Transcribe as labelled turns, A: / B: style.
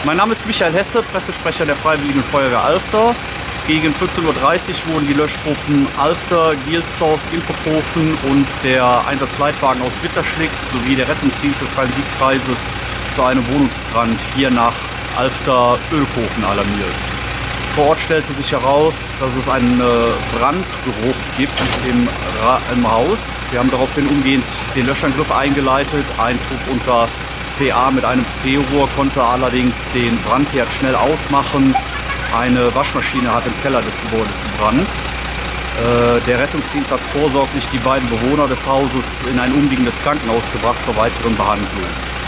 A: Mein Name ist Michael Hesse, Pressesprecher der Freiwilligen Feuerwehr Alfter. Gegen 14:30 Uhr wurden die Löschgruppen Alfter, Gielsdorf, Ilpophofen und der Einsatzleitwagen aus Witterschlick sowie der Rettungsdienst des Rhein-Sieg-Kreises zu einem Wohnungsbrand hier nach Alfter-Oelkofen alarmiert. Vor Ort stellte sich heraus, dass es einen Brandgeruch gibt im Haus. Wir haben daraufhin umgehend den Löschangriff eingeleitet. Ein Trupp unter PA mit einem C-Rohr konnte allerdings den Brandherd schnell ausmachen. Eine Waschmaschine hat im Keller des Gebäudes gebrannt. Der Rettungsdienst hat vorsorglich die beiden Bewohner des Hauses in ein umliegendes Krankenhaus gebracht zur weiteren Behandlung.